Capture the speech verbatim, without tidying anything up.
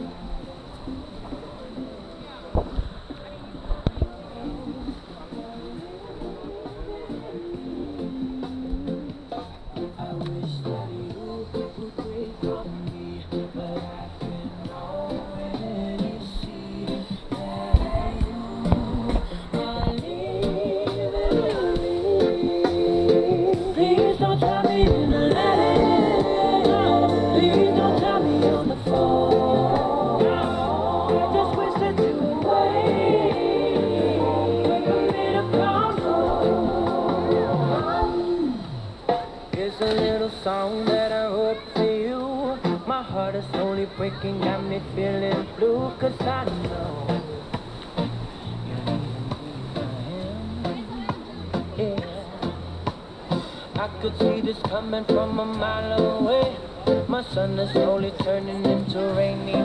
Song that I wrote for you. My heart is slowly breaking, got me feeling blue. Cause I know you're leaving me, yeah. I could see this coming from a mile away. My sun is slowly turning into rainy